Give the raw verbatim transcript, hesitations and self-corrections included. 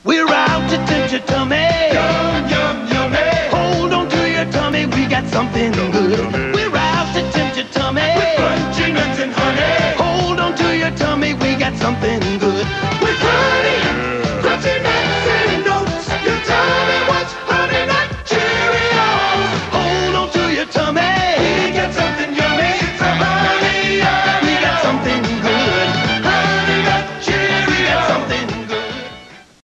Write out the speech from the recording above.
We're out to tempt your tummy. Yum, yum, yummy. Hold on to your tummy, we got something good.